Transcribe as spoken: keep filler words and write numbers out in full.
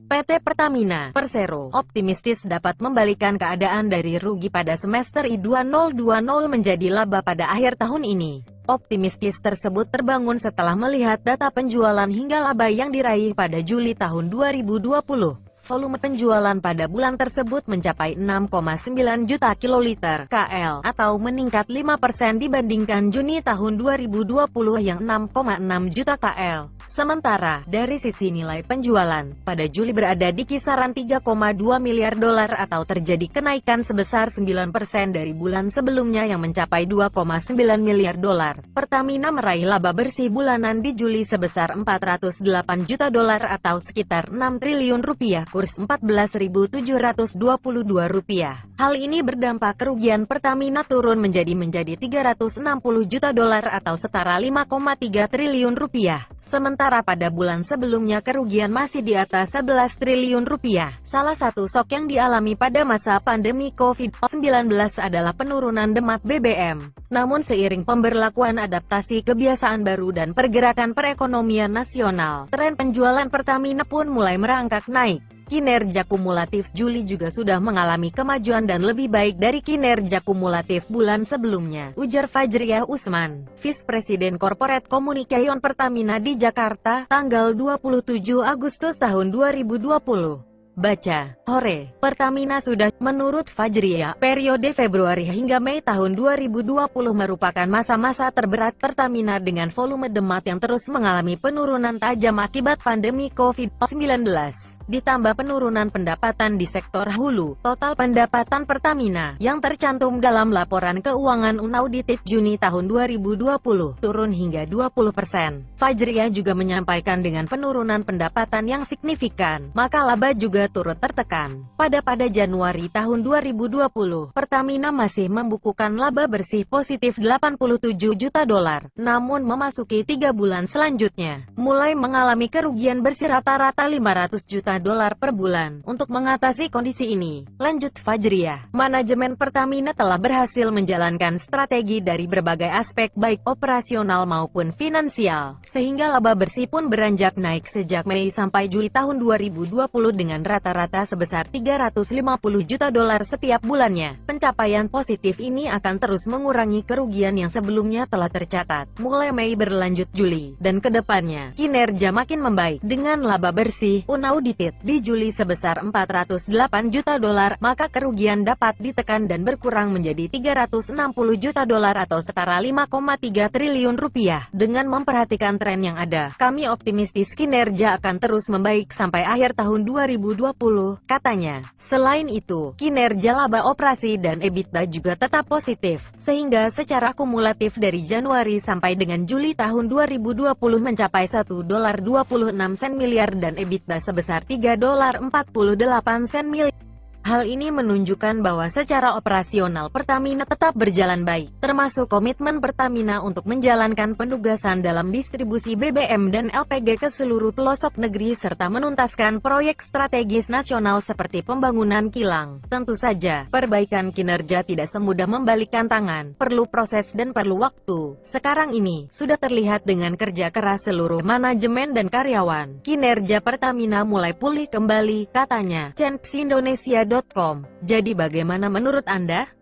P T Pertamina Persero optimistis dapat membalikan keadaan dari rugi pada semester I dua ribu dua puluh menjadi laba pada akhir tahun ini. Optimistis tersebut terbangun setelah melihat data penjualan hingga laba yang diraih pada Juli tahun dua ribu dua puluh. Volume penjualan pada bulan tersebut mencapai enam koma sembilan juta kiloliter K L, atau meningkat lima persen dibandingkan Juni tahun dua ribu dua puluh yang enam koma enam juta K L. Sementara, dari sisi nilai penjualan, pada Juli berada di kisaran tiga koma dua miliar dolar atau terjadi kenaikan sebesar sembilan persen dari bulan sebelumnya yang mencapai dua koma sembilan miliar dolar. Pertamina meraih laba bersih bulanan di Juli sebesar empat ratus delapan juta dolar atau sekitar enam triliun rupiah, kurs empat belas ribu tujuh ratus dua puluh dua rupiah. Hal ini berdampak kerugian Pertamina turun menjadi menjadi tiga ratus enam puluh juta dolar atau setara lima koma tiga triliun rupiah. Sementara pada bulan sebelumnya kerugian masih di atas sebelas triliun rupiah. Salah satu shock yang dialami pada masa pandemi COVID sembilan belas adalah penurunan demat B B M. Namun seiring pemberlakuan adaptasi kebiasaan baru dan pergerakan perekonomian nasional, tren penjualan Pertamina pun mulai merangkak naik. Kinerja kumulatif Juli juga sudah mengalami kemajuan dan lebih baik dari kinerja kumulatif bulan sebelumnya, ujar Fajriah Usman, Vice President Corporate Communication Pertamina di Jakarta, tanggal dua puluh tujuh Agustus tahun dua ribu dua puluh. Baca, Hore, Pertamina sudah, menurut Fajriah, periode Februari hingga Mei tahun dua ribu dua puluh merupakan masa-masa terberat Pertamina dengan volume demat yang terus mengalami penurunan tajam akibat pandemi COVID sembilan belas. Ditambah penurunan pendapatan di sektor hulu, total pendapatan Pertamina, yang tercantum dalam laporan keuangan unaudited Juni tahun dua ribu dua puluh, turun hingga dua puluh persen. Fajriah juga menyampaikan dengan penurunan pendapatan yang signifikan, maka laba juga turut tertekan. Pada pada Januari tahun dua ribu dua puluh, Pertamina masih membukukan laba bersih positif delapan puluh tujuh juta dolar, namun memasuki tiga bulan selanjutnya, mulai mengalami kerugian bersih rata-rata lima ratus juta dolar per bulan. Untuk mengatasi kondisi ini, lanjut Fajriah, manajemen Pertamina telah berhasil menjalankan strategi dari berbagai aspek baik operasional maupun finansial, sehingga laba bersih pun beranjak naik sejak Mei sampai Juli tahun dua ribu dua puluh dengan rata-rata sebesar tiga ratus lima puluh juta dolar setiap bulannya. Pencapaian positif ini akan terus mengurangi kerugian yang sebelumnya telah tercatat, mulai Mei berlanjut Juli, dan kedepannya, kinerja makin membaik. Dengan laba bersih, unaudited, di Juli sebesar empat ratus delapan juta dolar, maka kerugian dapat ditekan dan berkurang menjadi tiga ratus enam puluh juta dolar atau setara lima koma tiga triliun rupiah. Dengan memperhatikan tren yang ada, kami optimistis kinerja akan terus membaik sampai akhir tahun dua ribu dua puluh, katanya. Selain itu, kinerja laba operasi dan EBITDA juga tetap positif, sehingga secara kumulatif dari Januari sampai dengan Juli tahun dua ribu dua puluh mencapai satu dolar dua puluh enam sen miliar dan EBITDA sebesar tiga dolar empat puluh delapan sen miliar. Hal ini menunjukkan bahwa secara operasional Pertamina tetap berjalan baik, termasuk komitmen Pertamina untuk menjalankan penugasan dalam distribusi B B M dan L P G ke seluruh pelosok negeri serta menuntaskan proyek strategis nasional seperti pembangunan kilang. Tentu saja, perbaikan kinerja tidak semudah membalikkan tangan, perlu proses dan perlu waktu. Sekarang ini, sudah terlihat dengan kerja keras seluruh manajemen dan karyawan. Kinerja Pertamina mulai pulih kembali, katanya, Cenpes Indonesia dot com. Jadi bagaimana menurut Anda?